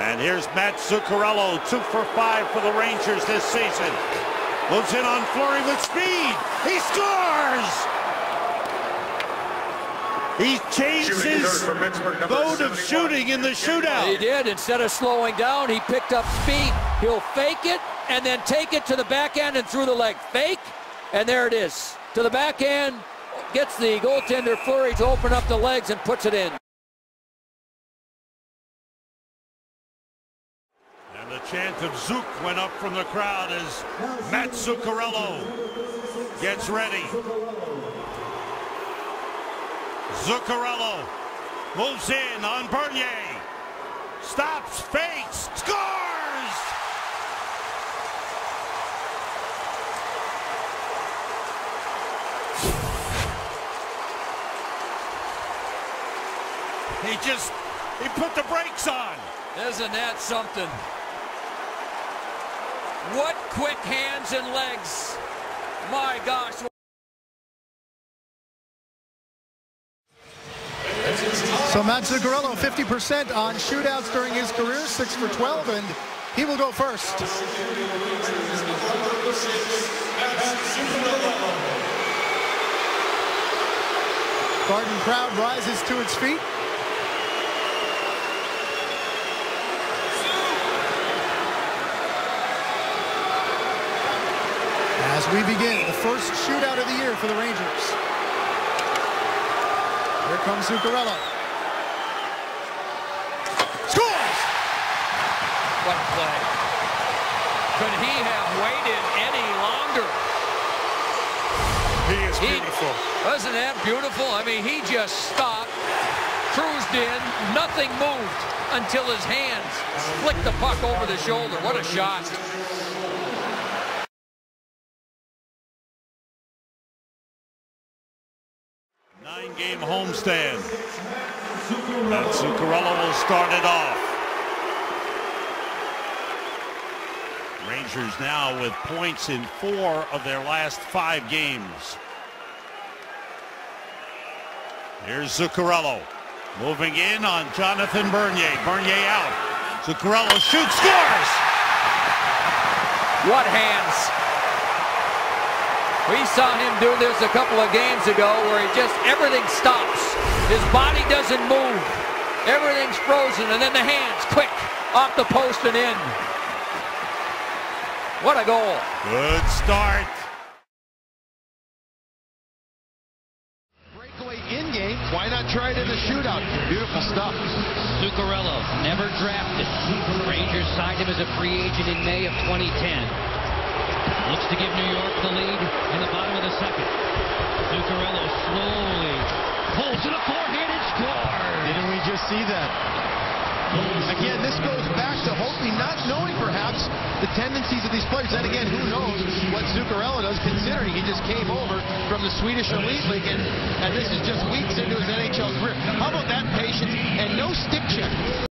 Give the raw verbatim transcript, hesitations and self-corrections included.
And here's Matt Zuccarello, two for five for the Rangers this season. Moves in on Fleury with speed. He scores! He changed his mode of shooting in the shootout. He did. Instead of slowing down, he picked up speed. He'll fake it and then take it to the backhand and through the leg. Fake, and there it is. To the backhand, gets the goaltender Fleury to open up the legs and puts it in. And the chant of Zook went up from the crowd as Matt Zuccarello gets ready. Zuccarello moves in on Bernier. Stops, fakes, scores! He just, he put the brakes on. Isn't that something? What quick hands and legs. My gosh. So Matt Zuccarello, fifty percent on shootouts during his career, six for twelve, and he will go first. Garden crowd rises to its feet. As we begin the first shootout of the year for the Rangers. Here comes Zuccarello. Scores! What a play. Could he have waited any longer? He is beautiful. He, wasn't that beautiful? I mean, he just stopped, cruised in, nothing moved until his hands flicked the puck over the shoulder. What a shot. Nine-game homestand. And Zuccarello will start it off. Rangers now with points in four of their last five games. Here's Zuccarello moving in on Jonathan Bernier. Bernier out. Zuccarello shoots, scores! What hands. We saw him do this a couple of games ago where he just, everything stops. His body doesn't move. Everything's frozen, and then the hands, quick, off the post and in. What a goal. Good start. Breakaway in game. Why not try it in the shootout? Beautiful stuff. Zuccarello, never drafted. Rangers signed him as a free agent in May of twenty ten. Looks to give New York the lead in the bottom of the second. Zuccarello slowly pulls to the forehand and scores. Didn't we just see that? Again, this goes back to Holtby not knowing perhaps the tendencies of these players. Then again, who knows what Zuccarello does, considering he just came over from the Swedish Elite League, and, and this is just weeks into his N H L career. How about that patience and no stick check?